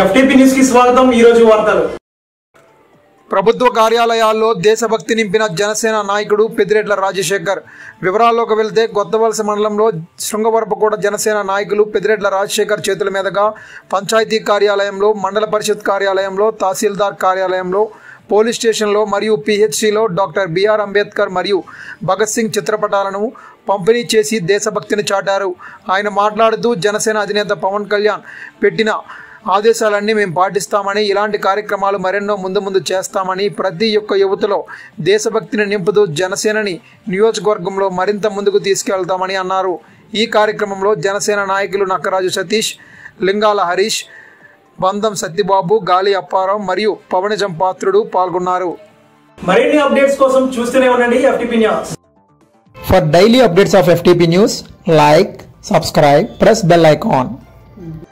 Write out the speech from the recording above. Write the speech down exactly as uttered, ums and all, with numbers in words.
FTP news కి స్వాగతం। ఈ రోజు వార్తలు। ప్రభుత్వ కార్యాలయాల్లో దేశభక్తి నింపిన జనసేన నాయకుడు పెద్దిరెడ్ల రాజశేఖర్ వివరాల్లోకి వెళ్తే కొత్తవలస మండలంలో శృంగవరపుకోట జనసేన నాయకులు పెద్దిరెడ్ల రాజశేఖర్ చేతుల మీదుగా పంచాయతీ కార్యాలయంలో, మండల పరిషత్ కార్యాలయంలో, తహసీల్దార్ కార్యాలయంలో, పోలీస్ స్టేషన్లో మరియు పిహెచ్సిలో డాక్టర్ బిఆర్ అంబేద్కర్ మరియు భగత్ సింగ్ చిత్రపటాలను పంపిణీ చేసి దేశభక్తిని చాటారు। ఆయన మాట్లాడుతూ జనసేన అధినేత పవన్ కళ్యాణ్ పెట్టిన ఆదేశాలన్నీ మేము పాటిస్తామని, ఇలాంటి కార్యక్రమాలు మరెన్నో ముందు ముందు చేస్తామని, ప్రతి ఒక్క యువతలో దేశభక్తిని నింపుతూ జనసేనని నియోజకవర్గంలో మరింత ముందుకు తీసుకెళ్తామని అన్నారు। ఈ కార్యక్రమంలో జనసేన నాయకులు నక్కరాజు సతీష్, లింగాల హరీష్, బంధం సత్యబాబు, గాలి అప్పారావు మరియు పవనజం పాత్రుడు పాల్గొన్నారు। మరిన్ని అప్డేట్స్ కోసం చూస్తూనే ఉండండి FTP news. For daily updates of F T P news, like, subscribe, press bell icon.